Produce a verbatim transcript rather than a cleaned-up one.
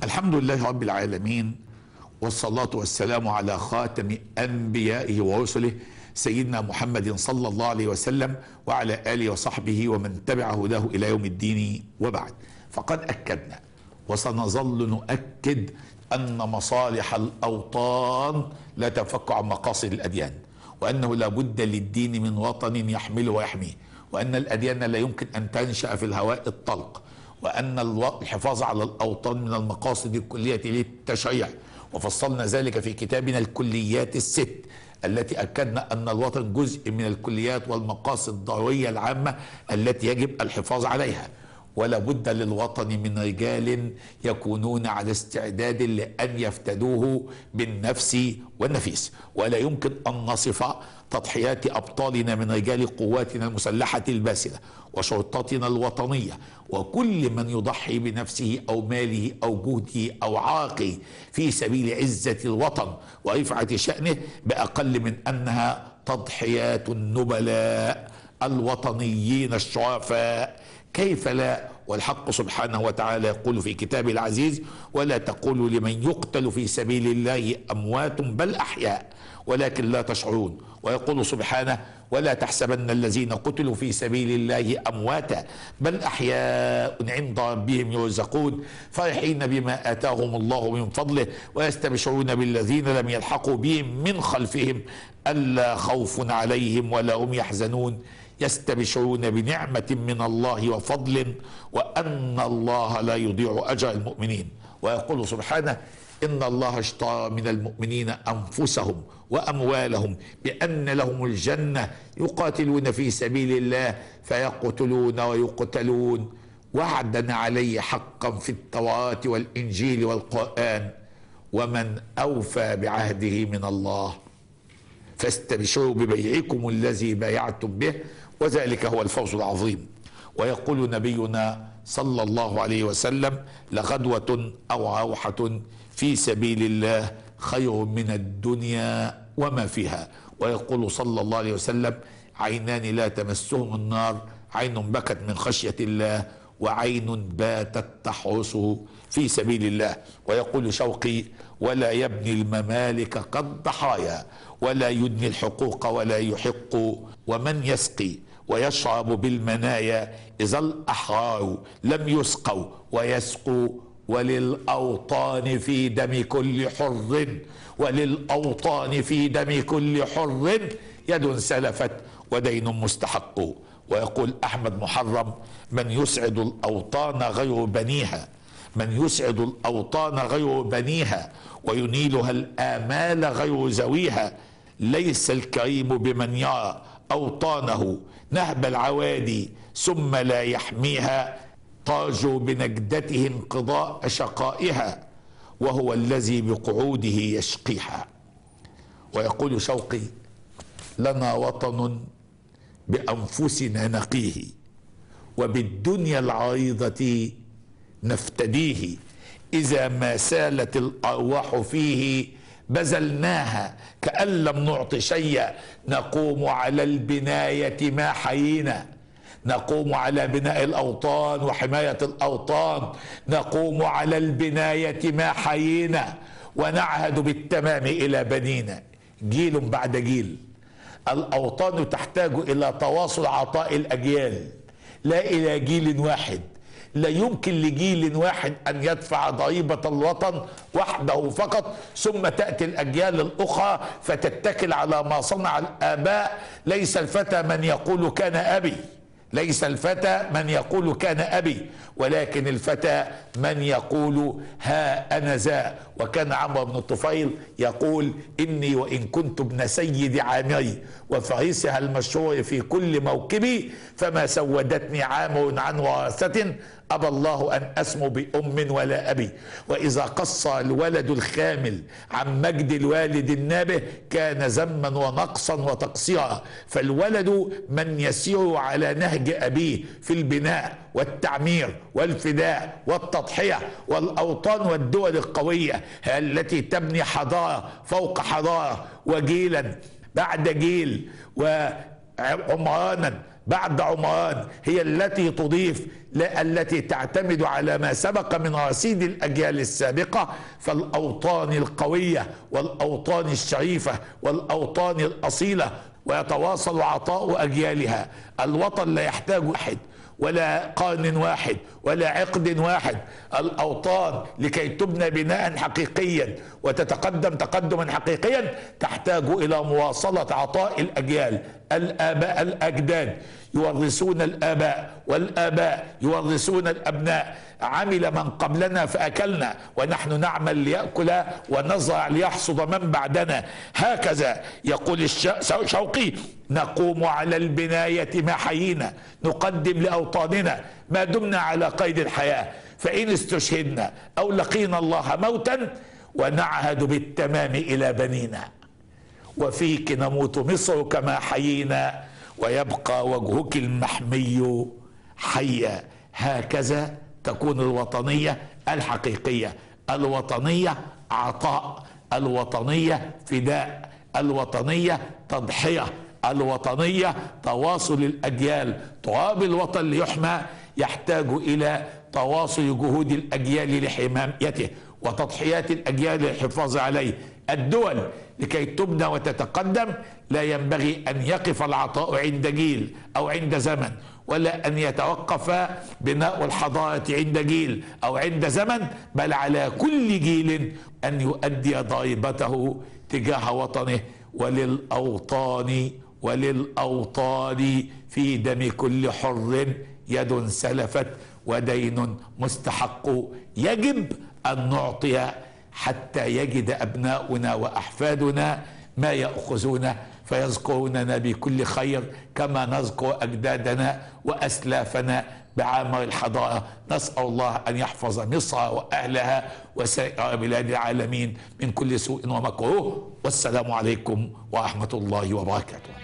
الحمد لله رب العالمين، والصلاة والسلام على خاتم أنبيائه ورسله سيدنا محمد صلى الله عليه وسلم وعلى آله وصحبه ومن تبع هداه إلى يوم الدين. وبعد، فقد أكدنا وسنظل نؤكد أن مصالح الأوطان لا تنفك عن مقاصد الأديان، وأنه لا بد للدين من وطن يحمله ويحميه، وأن الأديان لا يمكن أن تنشأ في الهواء الطلق، وأن الحفاظ على الأوطان من المقاصد الكلية للتشريع. وفصلنا ذلك في كتابنا الكليات الست التي أكدنا أن الوطن جزء من الكليات والمقاصد الضرورية العامة التي يجب الحفاظ عليها، ولا بد للوطن من رجال يكونون على استعداد لأن يفتدوه بالنفس والنفيس. ولا يمكن أن نصف تضحيات أبطالنا من رجال قواتنا المسلحة الباسلة وشرطتنا الوطنية وكل من يضحي بنفسه أو ماله أو جهده أو عرقه في سبيل عزة الوطن ورفعة شأنه بأقل من أنها تضحيات النبلاء الوطنيين الشرفاء. كيف لا؟ والحق سبحانه وتعالى يقول في كتابه العزيز: ولا تقولوا لمن يقتل في سبيل الله أموات بل أحياء ولكن لا تشعرون. ويقول سبحانه: ولا تحسبن الذين قتلوا في سبيل الله أمواتا بل أحياء عند ربهم يرزقون فرحين بما آتاهم الله من فضله ويستبشرون بالذين لم يلحقوا بهم من خلفهم ألا خوف عليهم ولا هم يحزنون يستبشرون بنعمة من الله وفضل وأن الله لا يضيع أجر المؤمنين. ويقول سبحانه: إن الله اشترى من المؤمنين أنفسهم وأموالهم بأن لهم الجنة يقاتلون في سبيل الله فيقتلون ويقتلون وعدا عليه حقا في التوراة والإنجيل والقرآن ومن أوفى بعهده من الله فاستبشروا ببيعكم الذي بايعتم به وذلك هو الفوز العظيم. ويقول نبينا صلى الله عليه وسلم: لغدوة أو روحة في سبيل الله خير من الدنيا وما فيها. ويقول صلى الله عليه وسلم: عينان لا تمسهم النار، عين بكت من خشية الله وعين باتت تحرسه في سبيل الله. ويقول شوقي: ولا يبني الممالك كالضحايا ولا يدني الحقوق ولا يحق، ومن يسقي ويشرب بالمنايا إذا الأحرار لم يسقوا ويسقوا وللأوطان في دم كل حر وللأوطان في دم كل حر يد سلفت ودين مستحق. ويقول أحمد محرم: من يسعد الأوطان غير بنيها من يسعد الأوطان غير بنيها وينيلها الآمال غير ذويها ليس الكريم بمن يرى أوطانه نهب العوادي ثم لا يحميها ترجو بنجدته انقضاء شقائها وهو الذي بقعوده يشقيها. ويقول شوقي: لنا وطن بأنفسنا نقيه وبالدنيا العريضة نفتديه إذا ما سالت الأرواح فيه بذلناها كأن لم نعط شيئا نقوم على البناية ما حيينا نقوم على بناء الأوطان وحماية الأوطان نقوم على البناية ما حيينا ونعهد بالتمام إلى بنينا جيل بعد جيل. الأوطان تحتاج إلى تواصل عطاء الأجيال لا إلى جيل واحد. لا يمكن لجيل واحد أن يدفع ضريبة الوطن وحده فقط ثم تأتي الأجيال الأخرى فتتكل على ما صنع الآباء. ليس الفتى من يقول كان أبي ليس الفتى من يقول كان أبي ولكن الفتى من يقول ها أنا ذا. وكان عمرو بن الطفيل يقول: إني وإن كنت ابن سيد عامري وفارسها المشهور في كل موكبي فما سودتني عامر عن وراثة أبى الله أن أسمو بأم ولا أبي. وإذا قصر الولد الخامل عن مجد الوالد النابه كان ذما ونقصا وتقصيرا. فالولد من يسير على نهج أبيه في البناء والتعمير والفداء والتضحية. والأوطان والدول القوية هي التي تبني حضارة فوق حضارة وجيلا بعد جيل وعمرانا بعد عمران هي التي تضيف، لا التي تعتمد على ما سبق من رصيد الأجيال السابقة. فالأوطان القوية والأوطان الشريفة والأوطان الأصيلة ويتواصل عطاء أجيالها. الوطن لا يحتاج واحد ولا قرن واحد ولا عقد واحد. الأوطان لكي تبنى بناء حقيقيا وتتقدم تقدما حقيقيا تحتاج إلى مواصلة عطاء الأجيال. الآباء الأجداد يورثون الآباء والآباء يورثون الأبناء. عمل من قبلنا فأكلنا ونحن نعمل ليأكل ونزرع ليحصد من بعدنا. هكذا يقول الشوقي: نقوم على البناية ما حيينا، نقدم لأوطاننا ما دمنا على قيد الحياة، فإن استشهدنا أو لقينا الله موتا ونعهد بالتمام إلى بنينا. وفيك نموت مصر كما حيينا ويبقى وجهك المحمي حيا. هكذا تكون الوطنية الحقيقية. الوطنية عطاء، الوطنية فداء، الوطنية تضحية، الوطنية تواصل الأجيال. تراب الوطن ليحمى يحتاج إلى تواصل جهود الأجيال لحمايته وتضحيات الأجيال للحفاظ عليه. الدول لكي تبنى وتتقدم لا ينبغي أن يقف العطاء عند جيل أو عند زمن، ولا أن يتوقف بناء الحضارة عند جيل أو عند زمن، بل على كل جيل أن يؤدي ضريبته تجاه وطنه. وللأوطان وللأوطان في دم كل حر يد سلفت ودين مستحق. يجب أن نعطي حتى يجد أبناؤنا وأحفادنا ما يأخذون فيذكروننا بكل خير كما نذكر أجدادنا وأسلافنا بعامر الحضارة. نسأل الله أن يحفظ مصر وأهلها وسائر بلاد العالمين من كل سوء ومكروه. والسلام عليكم ورحمة الله وبركاته.